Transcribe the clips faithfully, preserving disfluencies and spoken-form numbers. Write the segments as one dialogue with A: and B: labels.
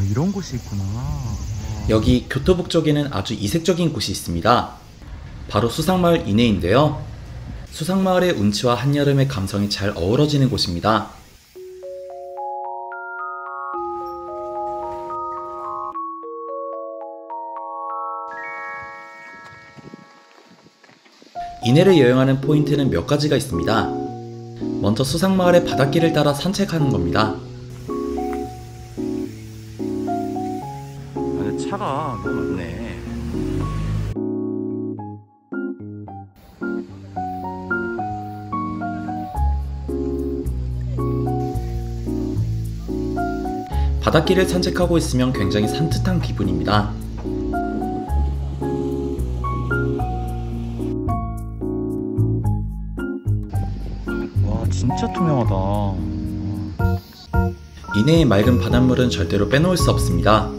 A: 이런 곳이 있구나.
B: 여기 교토북쪽에는 아주 이색적인 곳이 있습니다. 바로 수상마을 이내인데요. 수상마을의 운치와 한여름의 감성이 잘 어우러지는 곳입니다. 이내를 여행하는 포인트는 몇 가지가 있습니다. 먼저 수상마을의 바닷길을 따라 산책하는 겁니다.
A: 아, 차가 너무 많네.
B: 바닷길을 산책하고 있으면 굉장히 산뜻한 기분입니다.
A: 와, 진짜 투명하다.
B: 이내의 맑은 바닷물은 절대로 빼놓을 수 없습니다.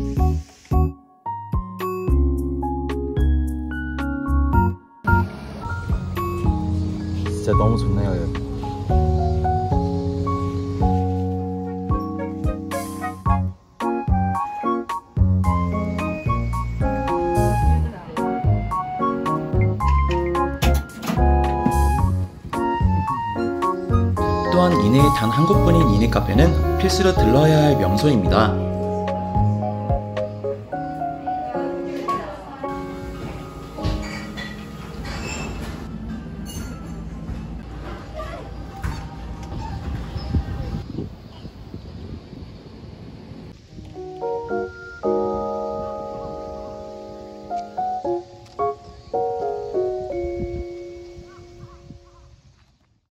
A: 진짜 너무 좋네요, 여기.
B: 또한 이내에 단 한 곳뿐인 이내 카페는 필수로 들러야 할 명소입니다.